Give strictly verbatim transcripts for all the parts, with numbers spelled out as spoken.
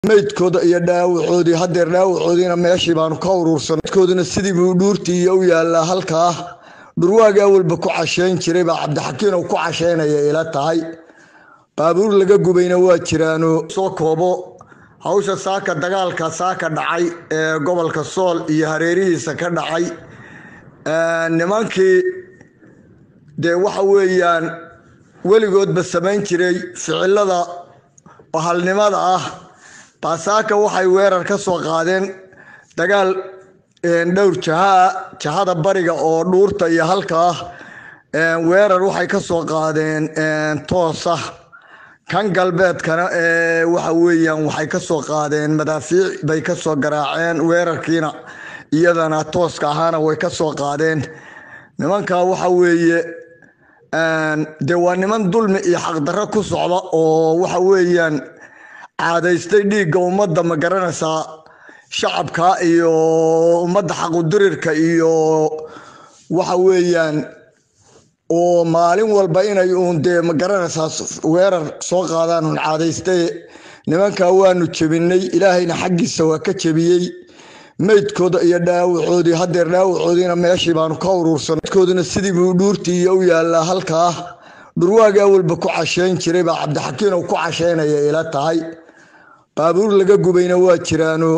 maydkooda iyo dhaawacoodii hadeer dhaawacoodiina meeshii baanu ka urursanay maydkooduna sidii buu dhuurtii u yaalaa halkaa dhurwaaga walba ku casheyn jiray baa Cabdixakiin oo ku casheynaya ila tahay baabuur laga gubayna waa jiraano soo koobo hawsha saaka dagaalka saaka dhacay ee gobolka Sool iyo hareerihiisa ka dhacay nimankii de waxa weeyaan weligood ba samayn jiray ficilada bahalnimada ah basaaka waxay weerar ka soo qaadeen dagaal dhowr jaha jahada bariga oo dhuurta iyo halkaa weerar waxay ka soo qaadeen toosa kan galbeedkana ee waxa weeyaan waxay ka soo qaadeen madaafiic bay ka soo garaaceen weerarkiina iyadana tooska ahaana way ka soo qaadeen nimanka waxa weeye de waa niman dulmi iyo xaq darro ku socda oo waxa weeyaan caadaystay dhiigga ummadda ma garanaysaa shacabka iyo ummadda xaq u dirirka iyo waxa weeyaan oo maalin walba inay uun dee ma garanaysaa weerar soo qaadaan uun caadaystay nimanka waanu jebinay ilaahayna xaggiisa waa ka jebiyey maydkooda iyo dhaawacoodii hadeer dhaawacoodiina meeshii baanu ka urursanay maydkooduna sidii buu dhuurtii u yaalaa halkaa dhurwaaga walba ku casheyn jiray baa Cabdixakiin oo ku casheynaya ila tahay baabuur laga gubayna waa jiraano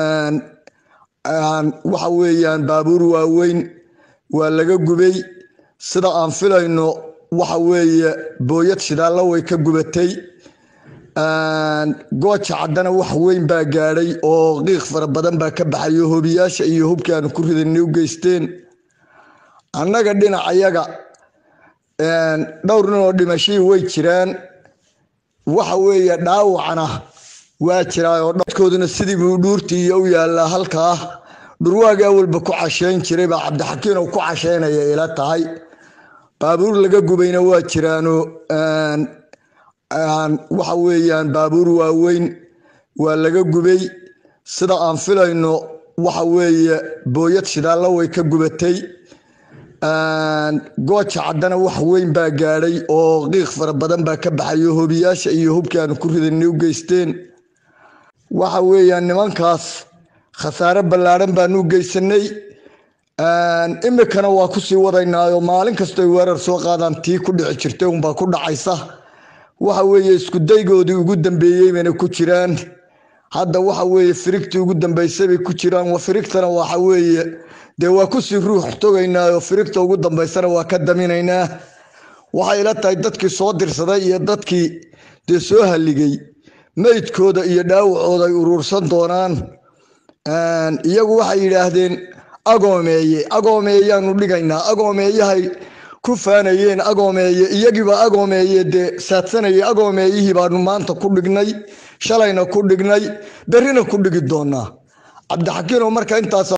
waxa weeyaan baabuur waaweyn waa laga gubay sida aan filayno waxa weeye booyad shidaalla way ka gubatay gooja caddana wax weyn baa gaadhay oo qiiq fara badan baa ka baxayo hobiyaasha iyo hubkaanu ku ridanay u geysteen annaga dhinacayaga dhowr nin oo dhimashii way jiraan waxa weeye dhaawacna waa jiraa oo dadkooduna sidii buu dhuurtii u yaalaa halkaa dhurwaaga walba ku casheyn jiray baa Cabdixakiin oo ku casheynaya ila tahay baabuur laga gubayna waa jiraano waxa weeyaan baabuur waaweyn waa laga gubay sida aan filayno waxa weeye booyad shidaalla way ka gubatay gooja caddana wax weyn baa gaadhay oo qiiq fara badan baa ka baxayo hobiyaasha iyo hubkaanu ku ridanay u geysteen waxa weeyaan nimankaas khasaare ballaaran baanu u geysanay imikana waa ku sii wadaynaayo maalin kasta ay weerar soo qaadaan tii ku dhici jirtay unbaa ku dhacaysa waxa weeye isku daygoodii ugu dambeeyey bayna ku jiraan hadda waxa weeye firigtii ugu dambeysay bay ku jiraan waa firigtana waxa weeye dee waa ku sii ruux togaynaayo firigta ugu dambeysana waa ka daminaynaa waxay ila tahay dadkii soo dirsaday iyo dadkii dee soo haligay maydkooda iyo dhaawacooda ay urursan doonaan iyagu waxay yidhaahdeen agoomeeye agoomeeyaanu dhigaynaa agoomeeyahay ku faanayeen agoomeeye iyagiiba agoomeeye dee saadsanayay agoomeeyihii baanu maanta ku dhignay shalayna ku dhignay berrina ku dhigi doonaa Cabdixakiin oo marka intaas